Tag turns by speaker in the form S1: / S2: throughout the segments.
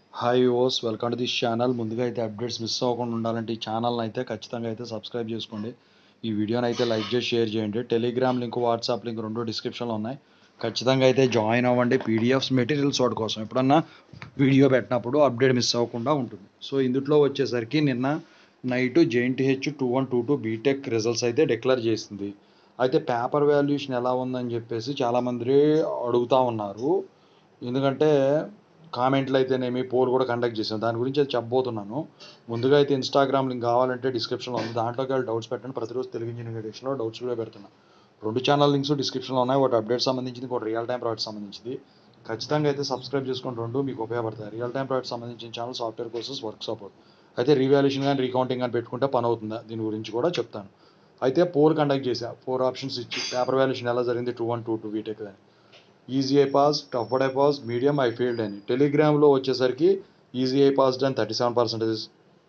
S1: Hi viewers, welcome to this channel. ముందుగా అయితే updates miss అవ్వకుండా ఉండాలంటే ఈ ఛానల్ని అయితే ఖచ్చితంగా అయితే సబ్స్క్రైబ్ చేసుకోండి. ఈ వీడియోని అయితే లైక్ చేసి షేర్ చేయండి. టెలిగ్రామ్ లింక్, వాట్సాప్ లింక్ రెండు డిస్క్రిప్షన్లో ఉన్నాయి. ఖచ్చితంగా అయితే జాయిన్ అవ్వండి. పీడిఎఫ్స్, మెటీరియల్స్ వాటి కోసం ఎప్పుడన్నా వీడియో పెట్టినప్పుడు అప్డేట్ మిస్ అవ్వకుండా ఉంటుంది. సో ఇందులో వచ్చేసరికి నిన్న నైట్ JNTH 2122 బీటెక్ రిజల్ట్స్ అయితే డిక్లేర్ చేసింది. అయితే పేపర్ వాల్యుయేషన్ ఎలా ఉందని చెప్పేసి చాలామంది అడుగుతూ ఉన్నారు. ఎందుకంటే కామెంట్లు అయితేనేమి పోల్ కూడా కండక్ట్ చేసాను. దాని గురించి అయితే చెప్పబోతున్నాను. ముందుగా అయితే ఇన్స్టాగ్రామ్ లింక్ కావాలంటే డిస్క్రిప్షన్లో ఉంది. దాంట్లోకి వెళ్ళి డౌట్స్ పెట్టండి. ప్రతిరోజు తెలుగు ఇంజనీరింగ్ ఎడిషన్లో డౌట్స్లో పెడుతున్నాను. రెండు ఛానల్ లింక్స్ డిస్క్రిప్షన్లో ఉన్నాయి. ఒకటి అప్డేట్ సంబంధించింది, ఒకటి రియల్ టైం ప్రాజెక్ట్ సంబంధించింది. ఖచ్చితంగా అయితే సబ్స్క్రైబ్ చేసుకొని రెండు మీకు ఉపయోగపడతాయి. రియల్ టైం ప్రాజెక్ట్ సంబంధించిన channel software courses, work support. అయితే రీవాల్యుయేషన్ కానీ రీకౌంటింగ్ కానీ పెట్టుకుంటే పని అవుతుందా దీని గురించి కూడా చెప్తాను. అయితే పోల్ కండక్ట్ చేశా. 4 ఆప్షన్స్ ఇచ్చి పేపర్ వాల్యుయేషన్ ఎలా జరిగింది 2122 బీటెక్ అని. Easy I pass, tough but I pass, medium I failed అని. టెలిగ్రామ్లో వచ్చేసరికి ఈజీ ఐ పాస్డ్ అని 37%,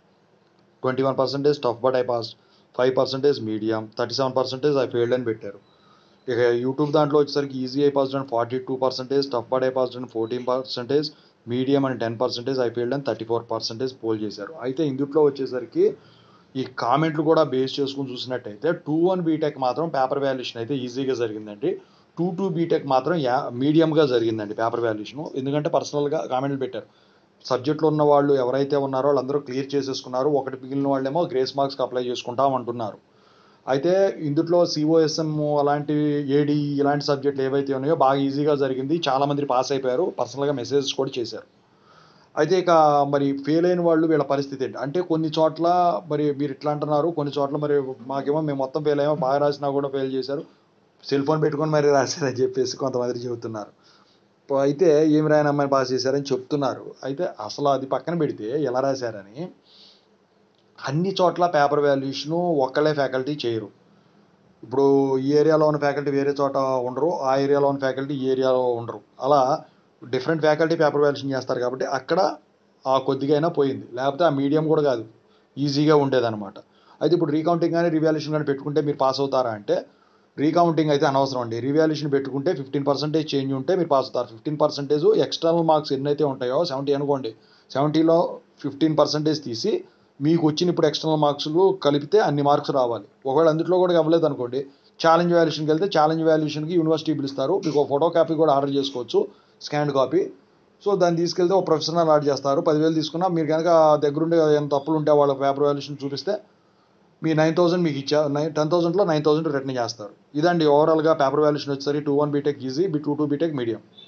S1: 21% tough but I pass, 5% medium, 37% I failed అని పెట్టారు. ఇక యూట్యూబ్ దాంట్లో వచ్చేసరికి ఈజీ ఐ పాస్డ్ అని 42%, టఫ్ బట్ ఐ పాస్డ్ అని 14%, మీడియం అని 10%, ఐ ఫెయిల్డ్ అని 34% పోల్ చేశారు. అయితే ఇందులో వచ్చేసరికి ఈ కామెంట్లు కూడా బేస్ చేసుకుని చూసినట్టయితే 21 బీటెక్ మాత్రం పేపర్ వాల్యుయేషన్ అయితే ఈజీగా జరిగిందండి. 22 బీటెక్ మాత్రం మీడియంగా జరిగిందండి పేపర్ వాల్యుయేషన్. ఎందుకంటే పర్సనల్గా కామెంట్లు పెట్టారు. సబ్జెక్ట్లో ఉన్న వాళ్ళు ఎవరైతే ఉన్నారో వాళ్ళందరూ క్లియర్ చేసేసుకున్నారు. ఒకటి మిగిలిన వాళ్ళేమో గ్రేస్ మార్క్స్కి అప్లై చేసుకుంటామంటున్నారు. అయితే ఇందులో సిఓఎస్ఎం అలాంటివి, ఏడి ఇలాంటి సబ్జెక్టులు ఏవైతే ఉన్నాయో బాగా ఈజీగా జరిగింది. చాలామంది పాస్ అయిపోయారు. పర్సనల్గా మెసేజెస్ కూడా చేశారు. అయితే ఇక మరి ఫెయిల్ అయిన వాళ్ళు వీళ్ళ పరిస్థితి ఏంటి అంటే, కొన్ని చోట్ల మరి మీరు ఇట్లా అంటున్నారు, కొన్ని చోట్ల మరి మాకేమో మేము మొత్తం ఫెయిల్ అయ్యాము, బాగా రాసినా కూడా ఫెయిల్ చేశారు, సెల్ ఫోన్ పెట్టుకొని మరి రాశారని చెప్పేసి కొంతమంది చెబుతున్నారు. అయితే ఏమి రాయని అమ్మాయిని పాస్ చేశారని చెప్తున్నారు. అయితే అసలు అది పక్కన పెడితే ఎలా రాశారని, అన్ని చోట్ల పేపర్ వాల్యుయేషను ఒక్కళ్ళే ఫ్యాకల్టీ చేయరు. ఇప్పుడు ఈ ఏరియాలో ఉన్న ఫ్యాకల్టీ వేరే చోట ఉండరు, ఆ ఏరియాలో ఉన్న ఫ్యాకల్టీ ఈ ఏరియాలో ఉండరు. అలా డిఫరెంట్ ఫ్యాకల్టీ పేపర్ వాల్యుయేషన్ చేస్తారు కాబట్టి అక్కడ ఆ కొద్దిగా అయినా పోయింది. లేకపోతే ఆ మీడియం కూడా కాదు, ఈజీగా ఉండేదన్నమాట. అయితే ఇప్పుడు రీకౌంటింగ్ కానీ రివాల్యుయేషన్ కానీ పెట్టుకుంటే మీరు పాస్ అవుతారా అంటే, రీకౌంటింగ్ అయితే అనవసరం అండి. రివాల్యుయేషన్ పెట్టుకుంటే 15% చేంజ్ ఉంటే మీరు పాస్ అవుతారు. 15% ఎక్స్టర్నల్ మార్క్స్ ఎన్నైతే ఉంటాయో 70 అనుకోండి, 70లో 15% తీసి మీకు వచ్చిన ఇప్పుడు ఎక్స్టర్నల్ మార్క్స్లు కలిపితే అన్ని మార్క్స్ రావాలి. ఒకవేళ అందులో కూడా ఇవ్వలేదు అనుకోండి, ఛాలెంజ్ వాల్యుయేషన్కి వెళ్తే ఛాలెంజ్ వాల్యుయేషన్కి యూనివర్సిటీ పిలుస్తారు. మీకు ఒక ఫోటో కాపీ కూడా ఆర్డర్ చేసుకోవచ్చు, స్కాన్డ్ కాపీ. సో దాన్ని తీసుకెళ్తే ఒక ప్రొఫెషనల్ ఆర్డర్ చేస్తారు. 10,000 తీసుకున్నా మీరు కనుక దగ్గరుండి ఎంత తప్పులు ఉంటే వాళ్ళ పేపర్ వాల్యుయేషన్ చూపిస్తే మీ 9,000 మీకు ఇచ్చా 10,000లో 9,000 రిటర్న్ చేస్తారు. ఇదండి ఓవరాల్గా పేపర్ వాల్యుయేషన్ వచ్చేసరికి 21 బీటెక్ ఈజీ, 22 బీటెక్ మీడియం.